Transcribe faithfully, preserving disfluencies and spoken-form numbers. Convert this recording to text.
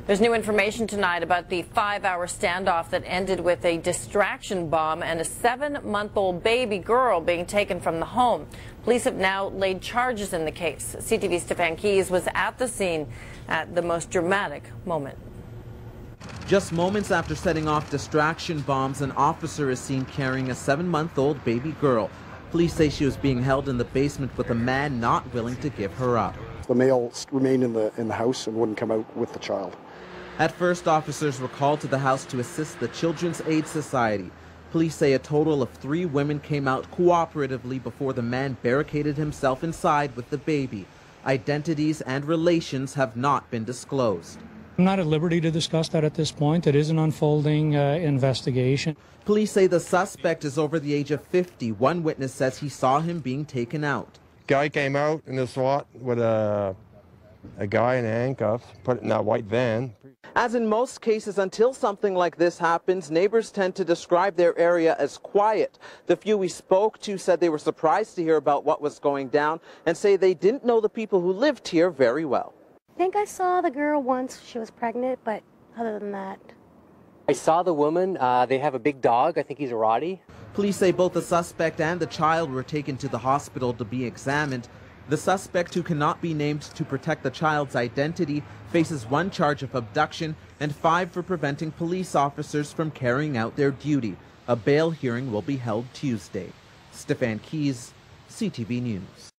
There's new information tonight about the five-hour standoff that ended with a distraction bomb and a seven-month-old baby girl being taken from the home. Police have now laid charges in the case. C T V's Stefan was at the scene at the most dramatic moment. Just moments after setting off distraction bombs, an officer is seen carrying a seven-month-old baby girl. Police say she was being held in the basement with a man not willing to give her up. The male remained in the in the house and wouldn't come out with the child. At first, officers were called to the house to assist the Children's Aid Society. Police say a total of three women came out cooperatively before the man barricaded himself inside with the baby. Identities and relations have not been disclosed. I'm not at liberty to discuss that at this point. It is an unfolding uh, investigation. Police say the suspect is over the age of fifty. One witness says he saw him being taken out. Guy came out in a SWAT with a, a guy in handcuffs, put it in that white van. As in most cases, until something like this happens, neighbors tend to describe their area as quiet. The few we spoke to said they were surprised to hear about what was going down and say they didn't know the people who lived here very well. I think I saw the girl once. She was pregnant, but other than that. I saw the woman. Uh, they have a big dog. I think he's a Rottie. Police say both the suspect and the child were taken to the hospital to be examined. The suspect, who cannot be named to protect the child's identity, faces one charge of abduction and five for preventing police officers from carrying out their duty. A bail hearing will be held Tuesday. Stefan, C T V News.